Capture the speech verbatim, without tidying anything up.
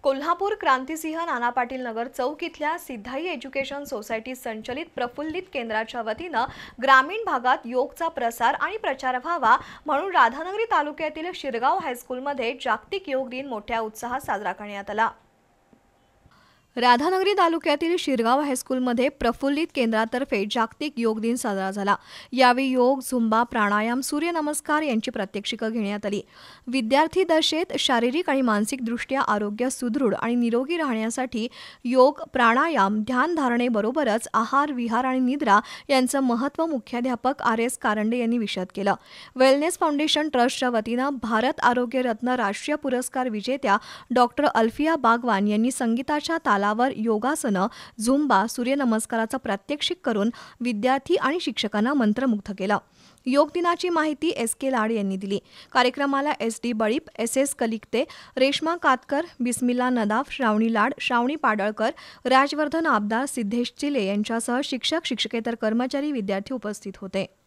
कोल्हापूर क्रांतिसिंह नाना पाटील नगर चौक इथल्या सिद्धाई education society संचलित प्रफुल्लित केंद्राच्या वतीनं ग्रामीण भागात योगचा प्रसार आणि प्रचार व्हावा म्हणून राधानगरी तालुक्यातील शिरगाव हायस्कूलमध्ये जागतिक योग दिन मोठ्या उत्साहात साजरा करण्यात आला। राधानगरी तालुक्यातील शिरगाव हायस्कूलमध्ये प्रफुल्लित केंद्रातर्फे जागतिक योग दिन साजरा झाला। यावेळी योग, झुंबा, प्राणायाम, सूर्यनमस्कार यांची प्रात्यक्षिकं घेण्यात आली। विद्यार्थी दशेत शारीरिक आणि मानसिकदृष्ट्या आरोग्य सुदृढ आणि निरोगी राहण्यासाठी योग, प्राणायाम, ध्यानधारणेबरोबरच आहार, विहार आणि निद्रा यांचं महत्त्व मुख्याध्यापक आर एस कारंडे यांनी विशद केलं। वेलनेस फाउंडेशन ट्रस्टच्या वतीनं भारत आरोग्य रत्न राष्ट्रीय पुरस्कार विजेत्या डॉक्टर अल्फिया बागवान यांनी संगीताच्या तालावर योगासनं, झुंबा, सूर्यनमस्काराचा प्रात्यक्षिक करून विद्यार्थी आणि शिक्षकांना मंत्रमुग्ध केलं। योग दिनाची माहिती एस के लाड यांनी दिली। कार्यक्रमाला S D Balip, S S Kalikate, Reshma Katkar, Bismilla Nadaf, Shravani Lad, Shravani Padalkar, Rajvardhan Abdar, Siddhesh Chile यांच्यासह शिक्षक, शिक्षकेतर कर्मचारी, विद्यार्थी उपस्थित होते।